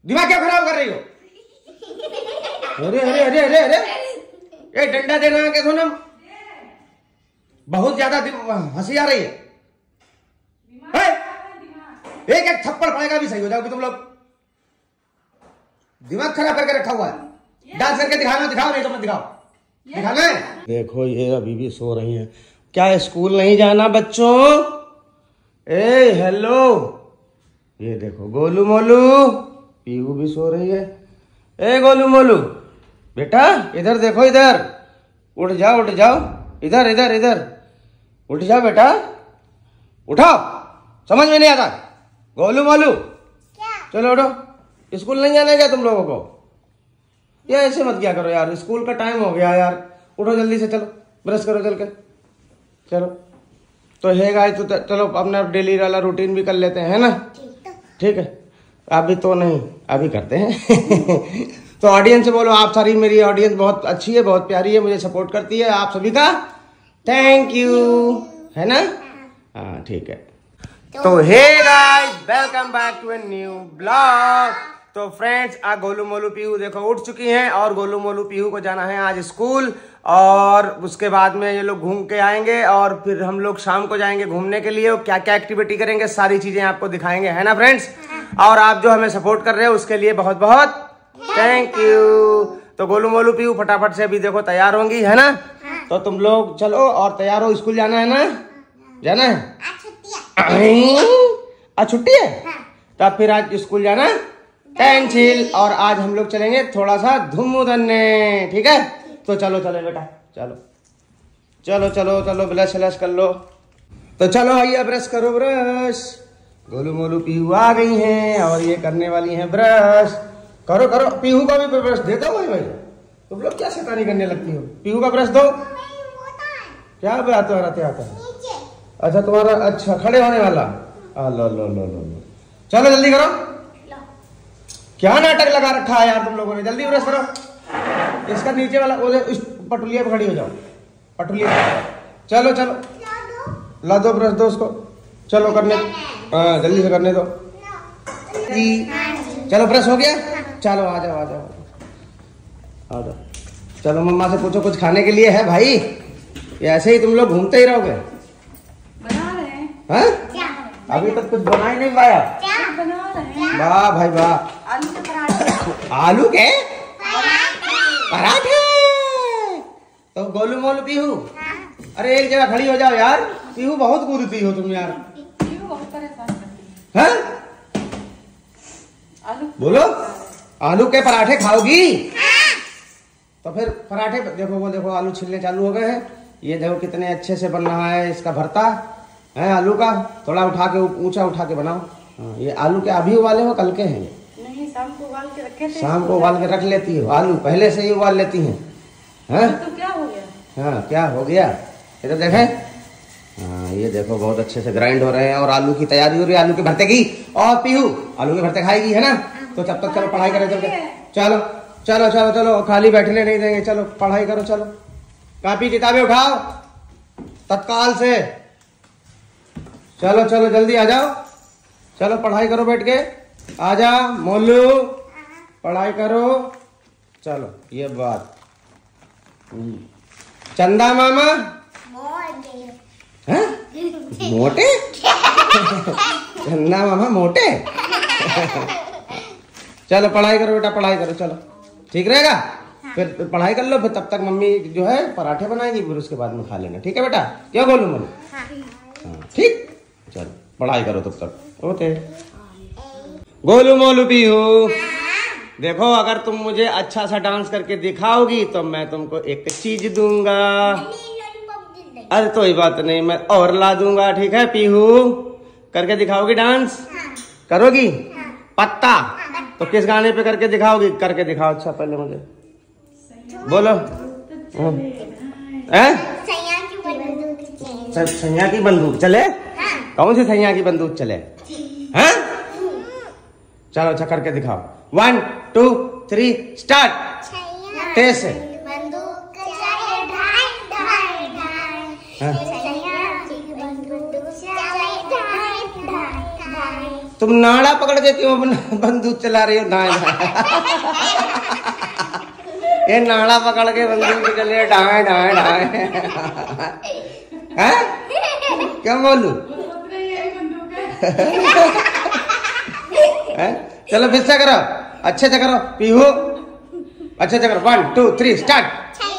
दिमाग क्या खराब कर रही हो? अरे अरे अरे अरे अरे, ये डंडा देना है क्या सोनम? बहुत ज्यादा हंसी आ रही है। एक एक थप्पड़ पड़ेगा भी सही हो जाओगे तुम लोग। दिमाग खराब करके रखा हुआ है। डांस करके दिखाना, दिखाओ, नहीं तो मत दिखाओ। दिखाना है। देखो ये अभी भी सो रही हैं। क्या स्कूल नहीं जाना बच्चों? ए हेलो, ये देखो गोलू मोलू, पीहू भी सो रही है। ए गोलू मोलू बेटा, इधर देखो, इधर उठ जाओ, उठ जाओ, इधर इधर इधर उठ जाओ बेटा, उठाओ। समझ में नहीं आता? गोलू मोलू चलो उठो, स्कूल नहीं जाना क्या तुम लोगों को? या ऐसे मत क्या करो यार, स्कूल का टाइम हो गया यार। उठो जल्दी से, चलो ब्रश करो चल के, चलो। तो है गाइस, तो चलो अपना डेली वाला रूटीन भी कर लेते हैं, है ना? ठीक है, अभी तो नहीं, अभी करते हैं। तो ऑडियंस से बोलो, आप सारी मेरी ऑडियंस बहुत अच्छी है, बहुत प्यारी है, मुझे सपोर्ट करती है। आप सभी का थैंक यू, है ना? हाँ ठीक है। तो hey guys, welcome back to a new blog. तो फ्रेंड्स, आज गोलू मोलू पीहू देखो उठ चुकी हैं, और गोलू मोलू पीहू को जाना है आज स्कूल, और उसके बाद में ये लोग घूम के आएंगे, और फिर हम लोग शाम को जाएंगे घूमने के लिए। क्या क्या एक्टिविटी करेंगे, सारी चीजें आपको दिखाएंगे, है ना फ्रेंड्स? और आप जो हमें सपोर्ट कर रहे हो उसके लिए बहुत बहुत थैंक यू। तो गोलू मोलू पीहू फटाफट से अभी देखो तैयार होंगी, है ना? तो तुम लोग चलो और तैयार हो, स्कूल जाना है ना? जाना है? आज छुट्टी है? तब फिर आज स्कूल जाना कैंसिल, और आज हम लोग चलेंगे थोड़ा सा धूम उधरने, ठीक है? तो चलो चलो बेटा, चलो चलो चलो चलो, ब्रश व्रश कर लो। तो चलो आइए, ब्रश करो, ब्रश। गोलू मोलू पीहू आ गई हैं, और ये करने वाली हैं ब्रश। करो करो, पीहू का भी ब्रश देता हूँ भाई। तुम लोग क्या शैतानी करने लगती हो? पीहू का ब्रश दो। क्या बात आता है? अच्छा तुम्हारा, अच्छा खड़े होने वाला। लो लो लो लो, चलो जल्दी करो। क्या नाटक लगा रखा है यार तुम लोगों ने, जल्दी ब्रश करो। इसका नीचे वाला उस पटुलिया पे खड़ी हो जाओ, पटुलिया। चलो चलो, ला दो ब्रश, दो उसको। चलो करने, हाँ जल्दी से करने दो जी। चलो ब्रश हो गया, चलो आ जाओ आ जाओ आ जाओ। चलो मम्मा से पूछो कुछ खाने के लिए है भाई, या ऐसे ही तुम लोग घूमते ही रहोगे? बना रहे हैं। हाँ? अभी तक कुछ बना ही नहीं पाया? बना रहे हैं। वाह भाई वाह। आलू के पराठे। आलू के पराठे। तो गोलू मोलू पीहू, अरे एक जगह खड़ी हो जाओ यार। पीहू बहुत कूदती हो तुम यार। पीहू बहुत परेशान करती है। हैं? आलू बोलो, आलू के पराठे खाओगी? तो फिर पराठे देखो, वो देखो आलू छिलने चालू हो गए हैं। ये देखो कितने अच्छे से बन रहा है इसका भरता है आलू का। थोड़ा उठा के, ऊंचा उठा के बनाओ। हाँ, ये आलू के अभी उबाले हो कल के हैं? नहीं, शाम को उबाल के रखे थे। शाम को उबाल के रख लेती हो आलू, पहले से ही उबाल लेती हैं? हैं? तो क्या हो गया? हाँ क्या हो गया, इधर देखें। हाँ ये देखो बहुत अच्छे से ग्राइंड हो रहे हैं, और आलू की तैयारी हो रही है, आलू के भरते की। और पीहू आलू के भरते खाएगी, है ना? तो जब तक चलो पढ़ाई करें, चलो चलो चलो चलो, खाली बैठने नहीं देंगे। चलो पढ़ाई करो, चलो कापी किताबें उठाओ तत्काल से। चलो चलो जल्दी आ जाओ, चलो पढ़ाई करो बैठ के। आजा मोलू, पढ़ाई करो। चलो ये बात, चंदा मामा हैं? मोटे? चंदा मामा मोटे? चलो पढ़ाई करो बेटा, पढ़ाई करो, चलो ठीक रहेगा। फिर पढ़ाई कर लो, फिर तब तक मम्मी जो है पराठे बनाएगी, फिर उसके बाद में खा लेना, ठीक है बेटा? क्या बोलूं मोलू? हाँ ठीक, चलो पढ़ाई करो तब तक। ओके गोलू मोलू पीहू, देखो अगर तुम मुझे अच्छा सा डांस करके दिखाओगी तो मैं तुमको एक चीज दूंगा। अरे कोई बात नहीं, मैं और ला दूंगा, ठीक है? पीहू करके दिखाओगी डांस? करोगी? पत्ता तो किस गाने पे करके दिखाओगी? करके दिखाओ। अच्छा पहले मुझे बोलो। सैया की बंदूक चले? कौन सी सैया की बंदूक चले? हैं? चलो अच्छा करके दिखाओ। 1 2 3 स्टार्ट। तेज से। तुम नाड़ा पकड़ के क्यों बंदूक चला रही हो? दाएं ये नाड़ा पकड़ के बंदूक चले डाए डाए डाए हैं? क्या बोलू? चलो फिर से करो, अच्छे से करो पीहू, अच्छे से करो। 1 2 3 स्टार्ट।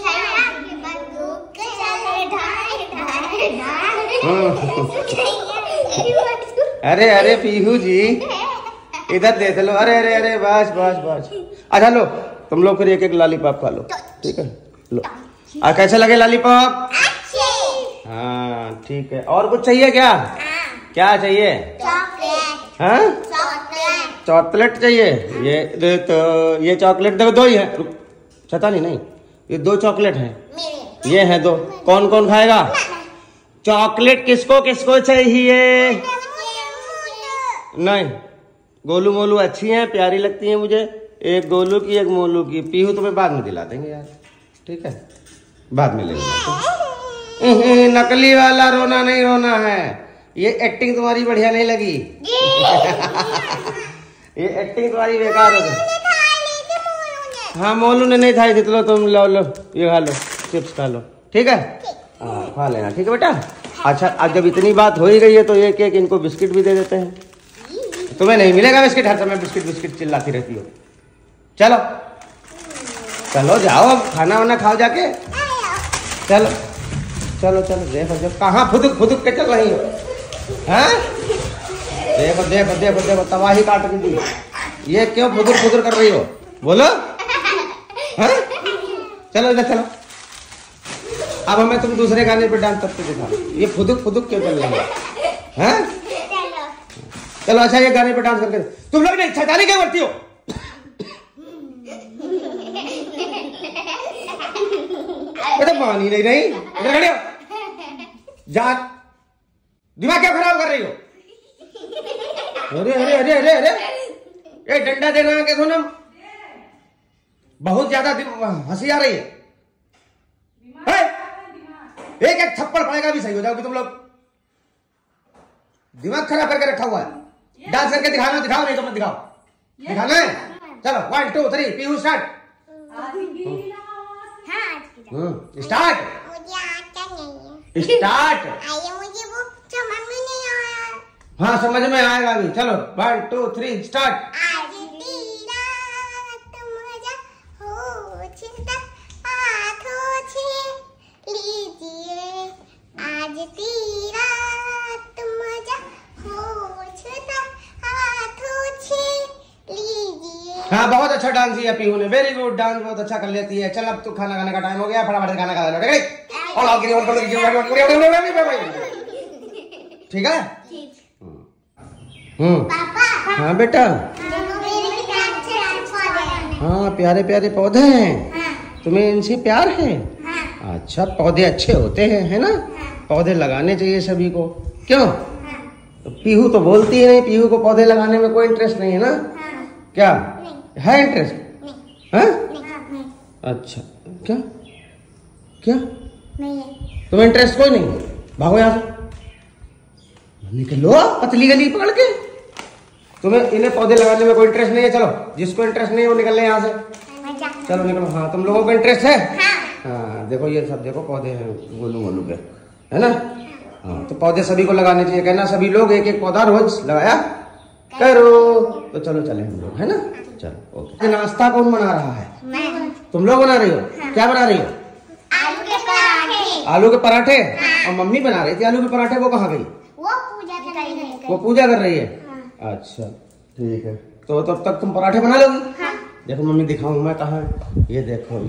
अरे अरे पीहू जी इधर देख लो। अरे अरे अरे बस बस बस। अच्छा लो तुम लोग फिर एक एक लॉलीपॉप खा लो, ठीक है? लो कैसे लगे लॉलीपॉप? हाँ ठीक है। और कुछ चाहिए क्या? क्या चाहिए? हाँ चॉकलेट चाहिए। ये तो ये चॉकलेट देखो 2 ही है। छता नहीं ये 2 चॉकलेट हैं, ये है 2। कौन कौन खाएगा? चॉकलेट किसको किसको चाहिए? नहीं गोलू मोलू अच्छी हैं, प्यारी लगती हैं मुझे। एक गोलू की एक मोलू की। पीहू तुम्हें बाद में दिला देंगे यार, ठीक है? बाद में लेंगे। नकली वाला रोना नहीं रोना है। ये एक्टिंग तुम्हारी बढ़िया नहीं लगी। ये एक्टिंग तुम्हारी बेकार हो गई। हाँ मोलू ने नहीं खाई थी। तो तुम लो लो ये खा लो, चिप्स खा लो, ठीक है? हाँ खा लेना, ठीक है बेटा? अच्छा अब जब इतनी बात हो ही गई है तो एक एक इनको बिस्किट भी दे देते हैं। तुम्हें नहीं मिलेगा बिस्किट, हर समय बिस्किट बिस्किट चिल्लाती रहती हो। चलो चलो जाओ अब खाना वाना खाओ जाके। चलो चलो चलो। देखो जब कहाँ फुदुक फुदुक के चल रही हो? हैं? देखो देखो देखो देखो तबाही काट दी। ये क्यों फुदुक फुदुक कर रही हो? बोलो। हैं? चलो इधर चलो। अब हमें तुम दूसरे गाने पे डांस करके दिखाओ। ये फुदुक फुदुक क्यों चल रही है? हैं? चलो अच्छा ये गाने पे डांस करके। तुम लोग नहीं छटाली क्या करती हो? बेटा पानी नहीं रही इधर खड़े हो। जा दिमाग क्या खराब कर रही हो? अरे अरे अरे अरे अरे ये डंडा देना है क्या? सोनम बहुत ज्यादा हंसी आ रही है। एक एक थप्पड़ पड़ेगा भी सही हो जाओगे तुम लोग। दिमाग खराब करके रखा हुआ है। डांस करके दिखाना, दिखाओ नहीं तो मत दिखाओ। दिखाना है? चलो 1 2 3 पीहू स्टार्ट। Start start. हाँ समझ में आएगा अभी। चलो 1 2 3 स्टार्ट। हाँ बहुत अच्छा डांस किया पीहू ने, वेरी गुड डांस बहुत अच्छा कर लेती है। चल अब तो खाना खाने का टाइम हो गया, फटाफट खाना खा लो, ठीक है? हाँ बेटा हाँ प्यारे प्यारे पौधे हैं। तुम्हें इनसे प्यार है? अच्छा पौधे अच्छे होते हैं है ना? पौधे लगाने चाहिए सभी को, क्यों? तो पीहू तो बोलती है नहीं, पीहू को पौधे लगाने में कोई इंटरेस्ट नहीं है ना? क्या है इंटरेस्ट? है? अच्छा क्या क्या तुम्हें इंटरेस्ट कोई नहीं? भागो यहाँ से, निकलो पतली गली पकड़ के। तुम्हें इन्हें पौधे लगाने में कोई इंटरेस्ट नहीं है? चलो जिसको इंटरेस्ट नहीं है वो निकल ले यहाँ से। चलो निकलो। हाँ तुम लोगों को इंटरेस्ट है? हाँ देखो ये सब देखो पौधे हैं गोलू मोलू के, है ना? हाँ तो पौधे सभी को लगाने चाहिए। कहना सभी लोग एक एक पौधा रोज लगाया करो। तो चलो चले हम लोग, है ना? चलो ओके। नाश्ता कौन बना रहा है? तुम लोग बना रही हो? क्या बना रही हो? आलू के पराठे। आलू के पराठे? और मम्मी बना रही थी आलू के पराठे, वो कहाँ गई? वो पूजा कर रही है। अच्छा ठीक है। तो तब तक तुम पराठे बना लोगी? देखो मम्मी दिखाऊं मैं कहाँ। ये देखो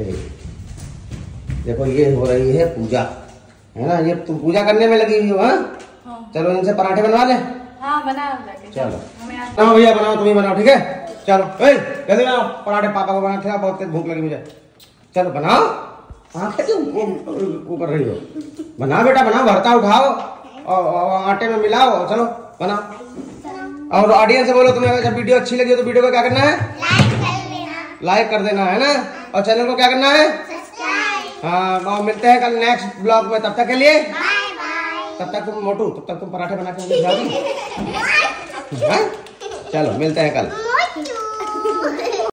ये हो रही है पूजा, है ना? ये तुम पूजा करने में लगी हुई हो? हाँ चलो इनसे पराठे बनवा ले। हाँ बना चलो बनाओ भैया, बनाओ तुम ही बनाओ, ठीक है? चलो जल्दी बनाओ पराठे, पापा को बना था, बहुत भूख लगी मुझे। चलो बनाओ। आंखें क्यों वो कर रही हो? बनाओ बेटा बनाओ, भरता उठाओ और आटे में मिलाओ। चलो बनाओ। और ऑडियंस से बोलो तुम्हें जब वीडियो अच्छी लगी हो तो वीडियो को क्या करना है? लाइक कर देना, है ना? और चैनल को क्या करना है? हाँ और मिलते हैं कल नेक्स्ट ब्लॉग में। तब तक के लिए तब तक तुम मोटू, तब तक तुम पराठे बना के खिलाओगी। हाँ? चलो मिलते हैं कल।